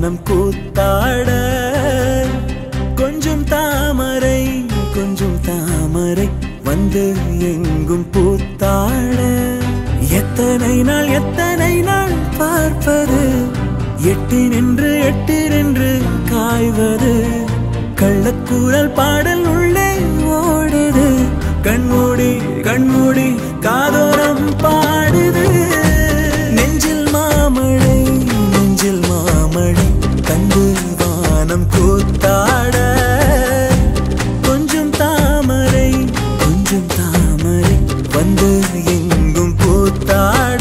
வானம் கூத்தாட கொஞ்சம் தாமரை வந்து எங்கும் பூத்தாட எத்தனை நாள் பார்ப்பது எட்டி நின்று காய்வது கள்ளக்கூறல் பாடல் உள்ளே ஓடுது கண்மூடி காதோரம் பாடுது நெஞ்சில் மாமழை கண்டு வானம் கூத்தாட கொஞ்சம் தாமரை வந்து எங்கும் பூத்தாட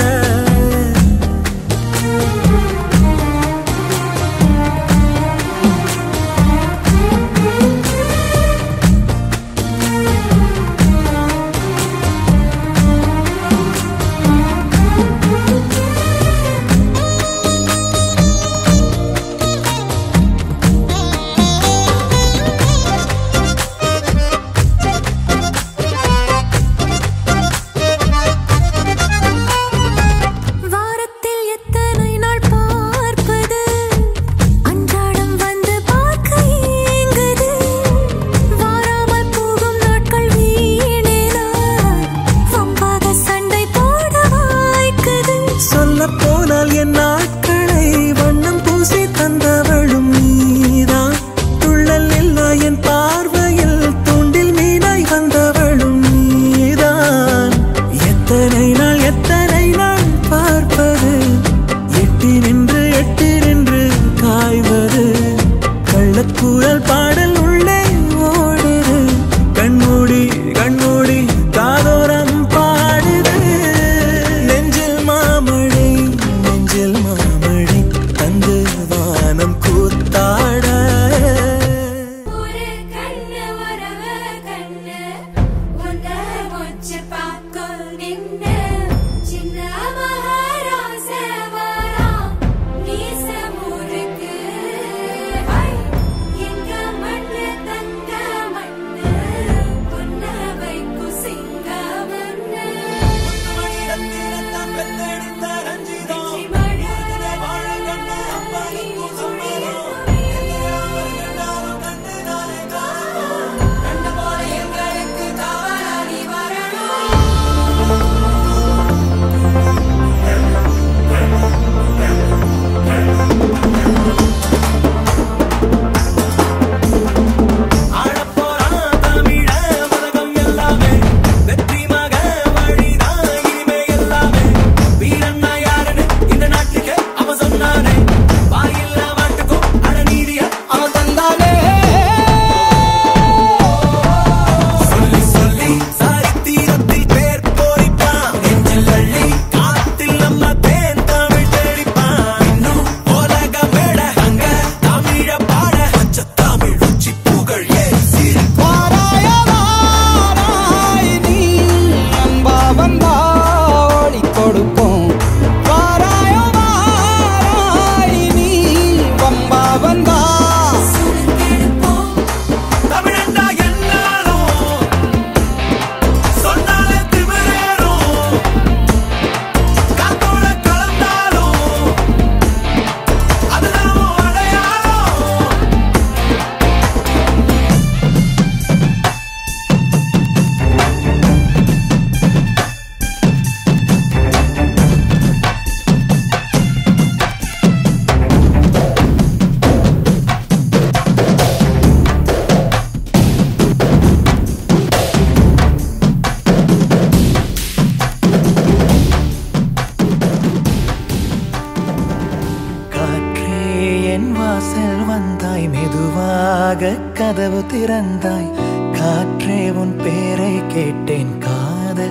கதவு திறந்தாய் காற்றே உன் பேரை கேட்டேன் காதல்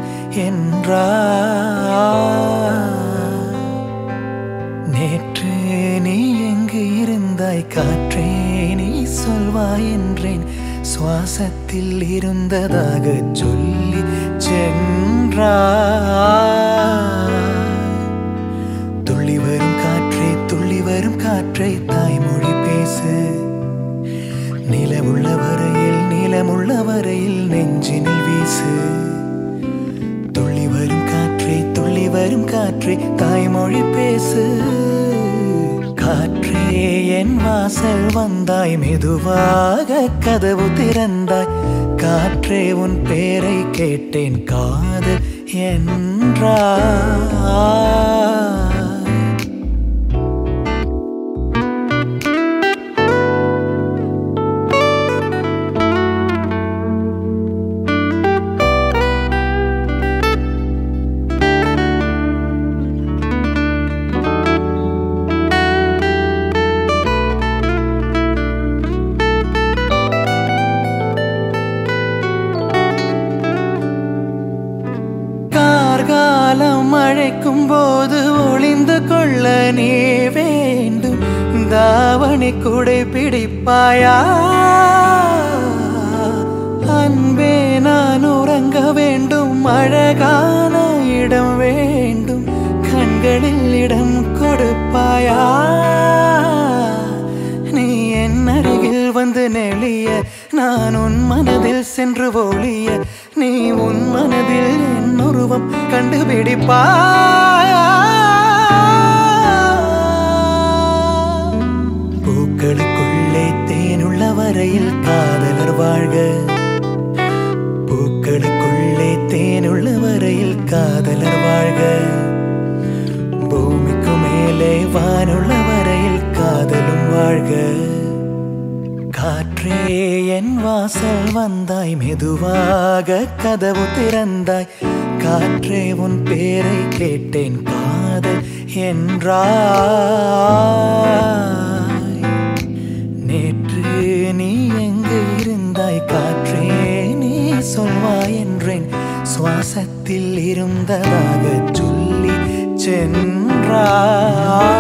என்றாய் நேற்று நீ எங்கு இருந்தாய் காற்றே நீ சொல்வாய் என்றேன் சுவாசத்தில் இருந்ததாக சொல்லி சென்றாய் துள்ளி வரும் காற்றை தாய்மொழி பேசு நீலமுள்ள வரையில் நெஞ்சினில் வீசு துள்ளி வரும் காற்றை தாய்மொழி பேசு காற்றே என் வாசல் வந்தாய் மெதுவாக கதவு திறந்தாய் காற்றே உன் பேரை கேட்டேன் காதல் என்றாய் காலம் அழைக்கும் போது ஒளிந்து கொள்ள நீ வேண்டும் தாவணி குடை பிடிப்பாயா அன்பே நான் உறங்க வேண்டும் அழகான இடம் வேண்டும் கண்களில் இடம் கொடுப்பாயா நீ என் அருகில் வந்து நெளிய நான் உன் மனதில் சென்று ஒளிய நீ உன் மனதில் என் உருவம் கண்டுபிடிப்பாயா பூக்களுக்குள்ளே தேனுள்ள வரையில் காதலர் வாழ்க பூக்களுக்குள்ளே தேனுள்ள வரையில் காதலர் வாழ்க பூமிக்கு மேலே வானுள்ள வரையில் காதலும் வாழ்க காற்றே என் வாசல் வந்தாய் மெதுவாக கதவு திறந்தாய் காற்றே உன் பேரை கேட்டேன் காதல் என்றாய் நேற்று நீ எங்கு இருந்தாய் காற்றே நீ சொல்வாய் என்றேன் சுவாசத்தில் இருந்ததாக சொல்லி சென்றாய்